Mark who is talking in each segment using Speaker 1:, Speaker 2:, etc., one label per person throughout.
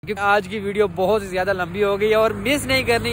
Speaker 1: आज की वीडियो बहुत ही ज्यादा लंबी हो गई है और मिस नहीं करनी।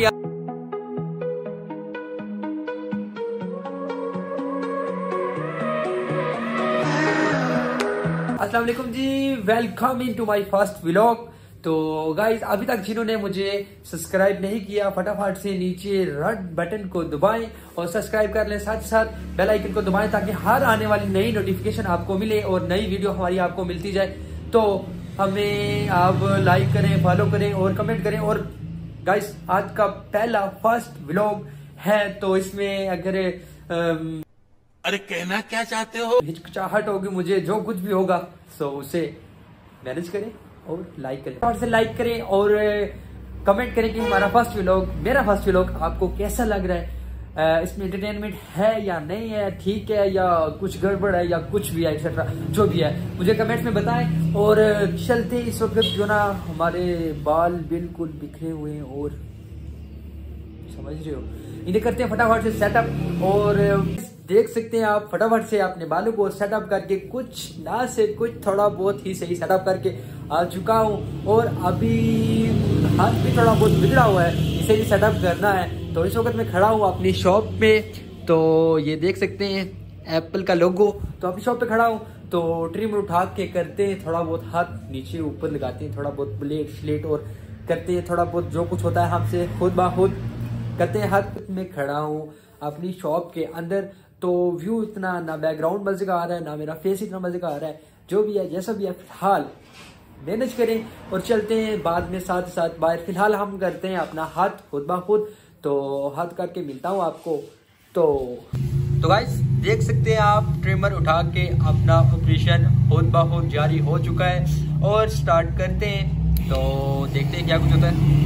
Speaker 1: अस्सलाम वालेकुम जी, welcome in to my first vlog. तो गाइज अभी तक जिन्होंने मुझे सब्सक्राइब नहीं किया फटाफट से नीचे रेड बटन को दबाएं और सब्सक्राइब कर लें, साथ ही साथ बेल आइकन को दबाएं ताकि हर आने वाली नई नोटिफिकेशन आपको मिले और नई वीडियो हमारी आपको मिलती जाए। तो हमें आप लाइक करें, फॉलो करें और कमेंट करें। और गाइज आज का पहला फर्स्ट व्लॉग है तो इसमें अगर
Speaker 2: अरे कहना क्या चाहते हो,
Speaker 1: हिचकिचाहट होगी मुझे, जो कुछ भी होगा सो उसे मैनेज करें और लाइक करें, और से लाइक करें और कमेंट करें कि हमारा फर्स्ट व्लॉग, मेरा फर्स्ट व्लॉग आपको कैसा लग रहा है। इसमें एंटरटेनमेंट है या नहीं है, ठीक है या कुछ गड़बड़ है या कुछ भी है, एक्सेट्रा जो भी है मुझे कमेंट्स में बताएं। और चलते इस वक्त जो ना हमारे बाल बिल्कुल बिखरे हुए हैं और समझ रहे हो, इन्हें करते हैं फटाफट से सेटअप। और देख सकते हैं आप फटाफट से अपने बालों को सेटअप करके कुछ ना से कुछ थोड़ा बहुत ही सही सेटअप करके आ चुका हूँ। और अभी हाथ भी थोड़ा बहुत बिगड़ा हुआ है, इसे भी सेटअप करना है। तो इस वक्त मैं खड़ा हूँ अपनी शॉप पे, तो ये देख सकते हैं एप्पल का लोगो। तो अपनी शॉप पे खड़ा हूँ तो ट्रिमर उठा के करते हैं थोड़ा बहुत, हाथ नीचे ऊपर लगाते हैं, थोड़ा बहुत ब्लेड स्लेट और करते हैं थोड़ा बहुत जो कुछ होता है हमसे खुद ब खुद करते हैं। हाथ में खड़ा हूँ अपनी शॉप के अंदर, तो व्यू इतना ना बैकग्राउंड मजे का आ रहा है ना मेरा फेस इतना मजे का आ रहा है। जो भी है जैसा भी है फिलहाल मैनेज करें और चलते हैं बाद में साथ साथ बाहर। फिलहाल हम करते हैं अपना हाथ खुद ब खुद, तो हाथ करके मिलता हूँ आपको। तो गाइस देख सकते हैं आप ट्रिमर उठा के अपना ऑपरेशन खुद ब खुद जारी हो चुका है और स्टार्ट करते हैं। तो देखते हैं क्या कुछ होता है।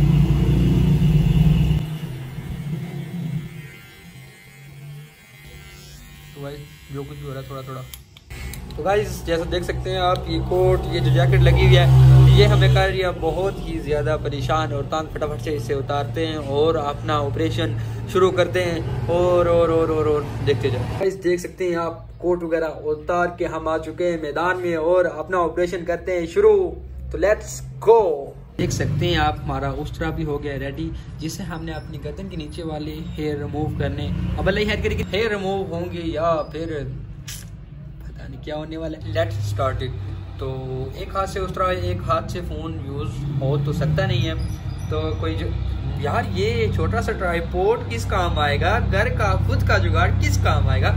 Speaker 1: तो गाइस जो कुछ भी हो रहा है थोड़ा थोड़ा। तो गाइस जैसा देख सकते हैं आप, ये कोट, ये जो जैकेट लगी हुई है ये हमें कर रही है बहुत ही ज़्यादा परेशान और तांग। फटाफट से इसे उतारते हैं और अपना ऑपरेशन शुरू करते हैं और देखते जाओ। गाइस देख सकते हैं आप कोट वगैरह उतार के हम आ चुके हैं मैदान में और अपना ऑपरेशन करते हैं शुरू। तो लेट्स गो। देख सकते हैं आप हमारा उस्तरा भी हो गया रेडी, जिसे हमने अपनी गर्दन के नीचे वाले हेयर रिमूव करने। अब अल्लाह हेयर करेगी, हेयर रिमूव होंगे या फिर पता नहीं क्या होने वाला है। Let's start it. तो एक हाथ से उस्तरा है, एक हाथ से फ़ोन यूज़ हो तो सकता नहीं है। तो कोई जो यार ये छोटा सा ट्राइपॉड किस काम आएगा, घर का खुद का जुगाड़ किस काम आएगा।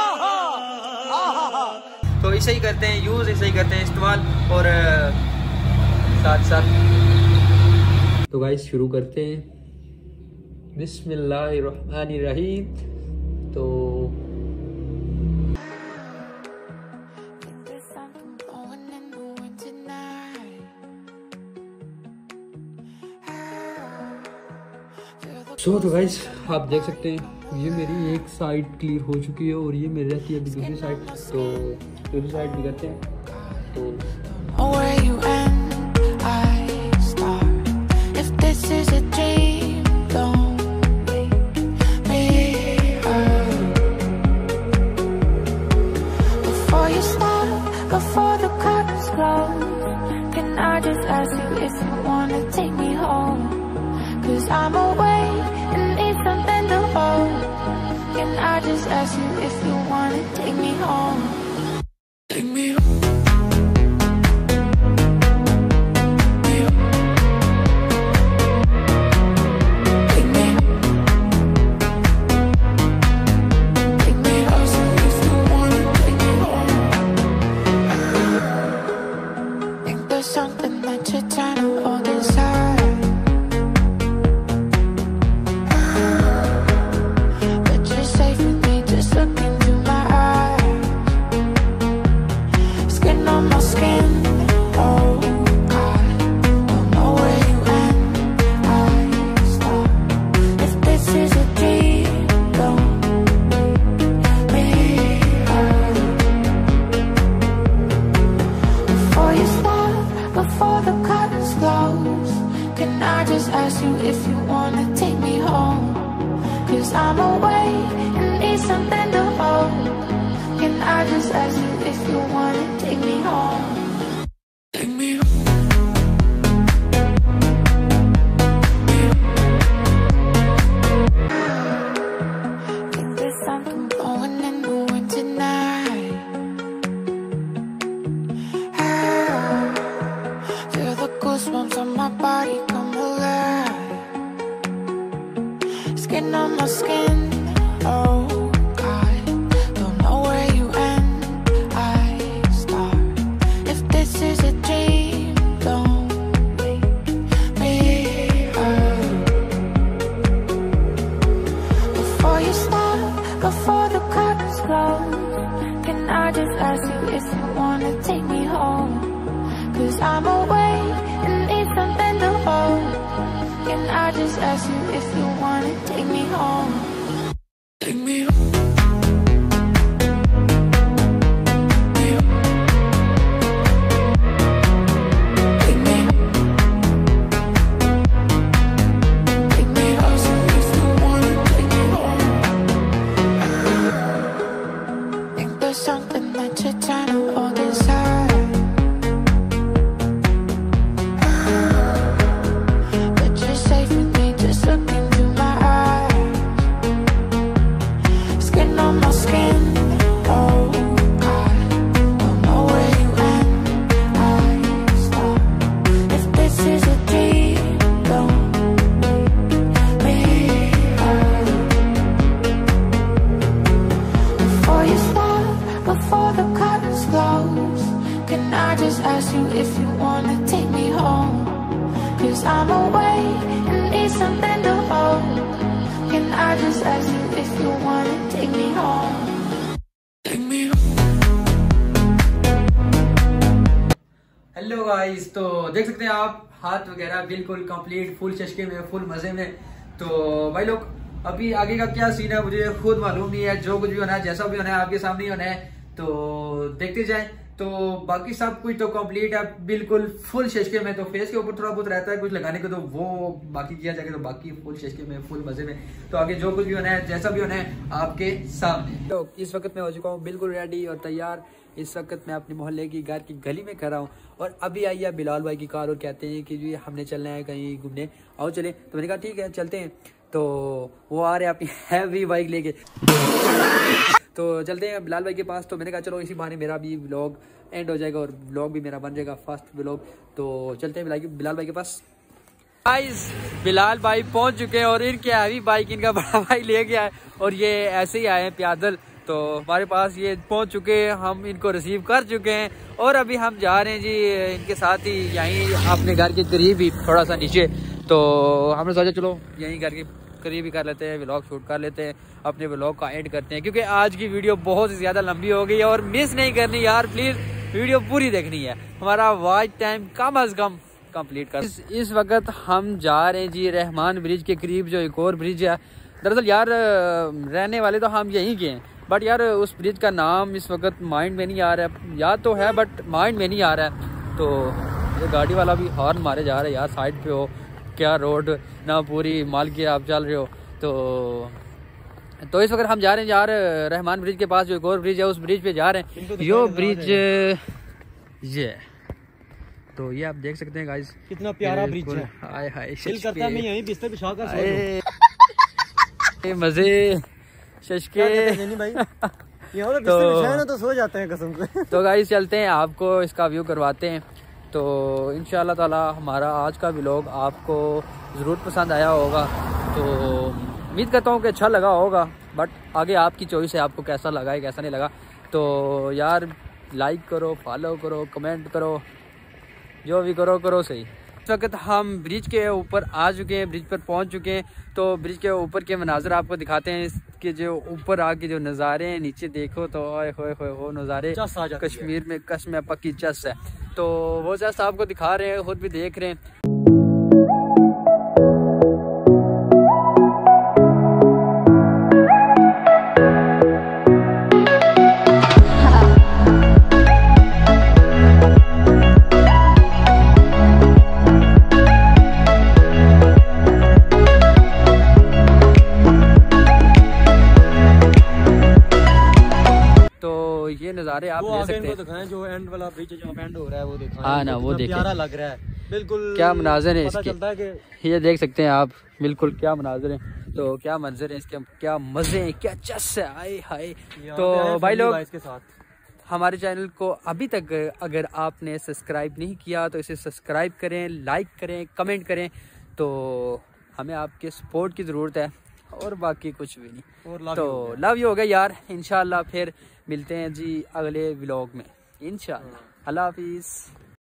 Speaker 1: तो इसे ही करते हैं यूज़, इसे ही करते हैं इस्तेमाल और साथ साथ। तो गाइस शुरू करते हैं, बिस्मिल्लाहिर्रहमानिर्रहीम। तो तो गाइस आप देख सकते हैं ये मेरी एक साइड क्लियर हो चुकी है और ये मेरी रहती है अभी दूसरी साइड। तो दूसरी साइड भी करते हैं। तो
Speaker 3: Before the curtains close, can I just ask you if you wanna take me home? 'Cause I'm away and need something to hold. Can I just ask you if you wanna take me home? Take me home. I'm away and need something to hold. Can I just ask you if you wanna take me home? Take me home. goosebumps on my body come alive. Skin on my skin, oh God. Don't know where you end, I start. If this is a dream, don't wake me up. Before you stop, before the curtains close, can I just ask you if you wanna take me home? 'Cause I'm awake and need something to hold. Can I just ask you if you wanna take me home? Take me home. Something that you're trying to hold inside, but you're safe with me. Just look into my eyes. Skin on my skin, oh God. Don't know where you end, I start. If this is a dream, don't wake me up. Before you stop, before the curtains close, can I just ask you if you wanna take me home? 'Cause I'm awake and need something to hold. Can I just ask you if you wanna take me home? Take me home.
Speaker 1: Hello guys, तो देख सकते हैं आप हाथ वगैरह बिल्कुल complete full चश्के में, full मजे में। तो भाई लोग अभी आगे का क्या सीन है मुझे खुद मालूम नहीं है। जो कुछ भी होना है, जैसा भी होना है, आपके सामने ही होना है, तो देखते जाएं। तो बाकी सब कुछ तो कंप्लीट है, बिल्कुल फुल शशके में। तो फेस के ऊपर थोड़ा बहुत रहता है कुछ लगाने को, तो वो बाकी किया जाएगा। तो बाकी फुल शशके में, फुल मजे में। तो आगे जो कुछ भी होना है, जैसा भी होना है, आपके सामने। तो इस वक्त मैं हो चुका हूँ बिल्कुल रेडी और तैयार। इस वक्त मैं अपने मोहल्ले की घर की गली में खड़ा हूँ और अभी आई है बिलाल भाई की कार और कहते हैं कि जी हमने चलना है कहीं घूमने, आओ चले। तो मैंने कहा ठीक है चलते हैं। तो वो आ रहे हैं अपनी हैवी बाइक लेके, तो चलते हैं बिलाल भाई के पास। तो मैंने कहा चलो इसी बहाने मेरा भी व्लॉग एंड हो जाएगा और व्लॉग भी मेरा बन जाएगा फर्स्ट व्लॉग। तो चलते हैं बिलाल भाई के पास। गाइस बिलाल भाई पहुंच चुके हैं और इनके हैवी बाइक इनका बड़ा भाई ले गया है और ये ऐसे ही आए हैं पैदल। तो हमारे पास ये पहुंच चुके हैं, हम इनको रिसीव कर चुके हैं और अभी हम जा रहे हैं जी इनके साथ ही यहीं अपने घर के करीब ही, थोड़ा सा नीचे। तो हमने सोचा चलो यहीं घर के करीब ही कर लेते हैं, व्लॉग शूट कर लेते हैं, अपने व्लॉग का एंड करते हैं क्योंकि आज की वीडियो बहुत ही ज़्यादा लंबी हो गई है और मिस नहीं करनी यार, प्लीज़ वीडियो पूरी देखनी है। हमारा वॉच टाइम कम अज़ कम कंप्लीट कर। इस वक्त हम जा रहे हैं जी रहमान ब्रिज के करीब, जो एक और ब्रिज है। दरअसल यार रहने वाले तो हम यहीं के हैं, बट यार उस ब्रिज का नाम इस वक्त माइंड में नहीं आ रहा है, याद तो है बट माइंड में नहीं आ रहा है। तो ये गाड़ी वाला भी हॉर्न मारे जा रहा है, यार साइड पे हो, क्या रोड ना पूरी माल की आप चल रहे हो। तो इस वक्त हम जा रहे हैं यार रहमान ब्रिज के पास, जो एक और ब्रिज है उस ब्रिज पे जा रहे हैं। यो ब्रिज ये, तो ये आप देख सकते हैं गाइस
Speaker 4: कितना प्यारा ब्रिज है।
Speaker 1: हाय हाय
Speaker 4: दिल करता है मैं यहीं बिस्तर बिछा कर सो लूं।
Speaker 1: मजे शशके
Speaker 4: भाई यहाँ तो बिस्तर बिछाए ना तो सो जाते हैं कसम से।
Speaker 1: तो गाइस चलते हैं, आपको इसका व्यू करवाते हैं। तो इंशाल्लाह ताला हमारा आज का व्लॉग आपको ज़रूर पसंद आया होगा। तो उम्मीद करता हूँ कि अच्छा लगा होगा, बट आगे आपकी चॉइस है, आपको कैसा लगा है कैसा नहीं लगा। तो यार लाइक करो, फॉलो करो, कमेंट करो, जो भी करो सही। इस वक्त हम ब्रिज के ऊपर आ चुके हैं, ब्रिज पर पहुंच चुके हैं। तो ब्रिज के ऊपर के मनाजर आपको दिखाते हैं। इसके जो ऊपर आके जो नज़ारे हैं, नीचे देखो तो ओए होए होए हो नज़ारे कश्मीर में कसम पक्की चस है। तो वो चस आपको दिखा रहे हैं, खुद भी देख रहे हैं। ये नज़ारे आप ले सकते हैं।
Speaker 4: दिखाएं जो एंड वाला ब्रिज जो एंड हो रहा है वो दिखाएं।
Speaker 1: हाँ ना, वो देखें,
Speaker 4: प्यारा लग रहा है बिल्कुल। क्या
Speaker 1: मनाज़र है
Speaker 4: पता
Speaker 1: इसके,
Speaker 4: चलता है कि
Speaker 1: ये देख सकते हैं आप, बिल्कुल क्या मनाज़र है। तो क्या मंजर है इसके, क्या मजे हैं, क्या चस है, आए हाय। तो भाई लोग
Speaker 4: इसके साथ
Speaker 1: हमारे चैनल को अभी तक अगर आपने सब्सक्राइब नहीं किया तो इसे सब्सक्राइब करें, लाइक करें, कमेंट करें। तो हमें आपके सपोर्ट की ज़रूरत है और बाकी कुछ भी नहीं।
Speaker 4: और
Speaker 1: तो लव यू हो गया यार। इंशाल्लाह फिर मिलते हैं जी अगले व्लॉग में इंशाल्लाह। अल्लाह हाफिज़।